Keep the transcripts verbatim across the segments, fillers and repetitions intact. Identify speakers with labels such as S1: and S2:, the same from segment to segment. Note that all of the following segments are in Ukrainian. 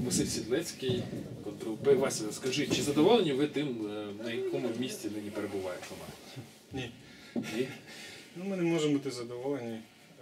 S1: Василь Сідлецький, Контр-УП. Вася, скажи, чи задоволені ви тим, на якому місці нині перебуває команда?
S2: Ні.
S1: Ні?
S2: Ну, ми не можемо бути задоволені.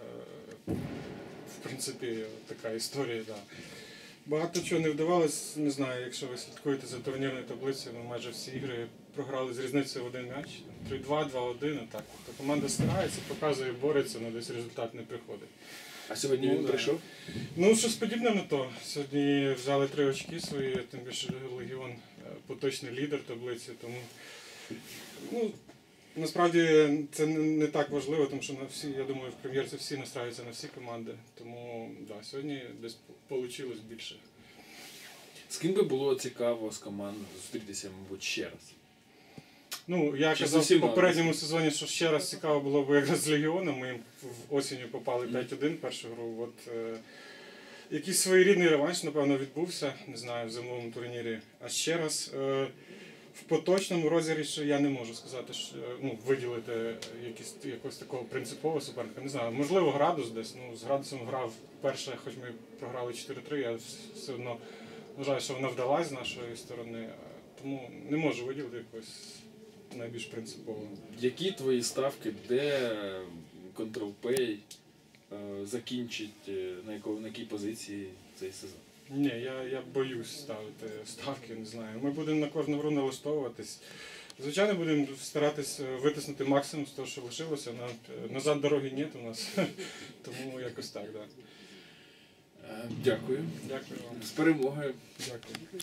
S2: В принципі, така історія, так. Багато чого не вдавалось, не знаю, якщо ви слідкуєте за турнірною таблицею, ми майже всі ігри програли з різницею в один м'яч. три-два, два-один, так. Тобто команда старається, показує, бореться, але десь результат не приходить.
S1: А сьогодні
S2: ну,
S1: він
S2: да.
S1: прийшов?
S2: Ну, щось подібне на то. Сьогодні взяли три очки свої, тим більше Легіон поточний лідер таблиці, тому ну, насправді це не так важливо, тому що на всі, я думаю, в прем'єрці всі настраюються на всі команди, тому да, сьогодні десь вийшло більше.
S1: З ким би було цікаво з команд зустрітися, мабуть, ще раз?
S2: Ну, я
S1: Чи
S2: казав в
S1: зовсім
S2: попередньому
S1: мало?
S2: сезоні, що ще раз цікаво було б якраз з Легіоном. Ми в осінню попали п'ять-один першу гру. От, е, якийсь своєрідний реванш, напевно, відбувся, не знаю, в зимовому турнірі. А ще раз, е, в поточному розіграші я не можу сказати, що, ну, виділити якісь, якогось такого принципового суперника. Не знаю, можливо, градус десь. Ну, з градусом грав перше, хоч ми програли чотири-три, я все одно вважаю, що вона вдалась з нашої сторони. Тому не можу виділити якогось найбільш принципово.
S1: Які твої ставки, де Контр-УП закінчить, на, якого, на якій позиції цей сезон?
S2: Ні, я, я боюсь ставити ставки, не знаю. Ми будемо на кожну гру налаштовуватись. Звичайно, будемо старатись витиснути максимум з того, що лишилося. Назад дороги нет у нас, тому якось так, так. Да.
S1: Дякую.
S2: Дякую вам.
S1: З перемогою.
S2: Дякую.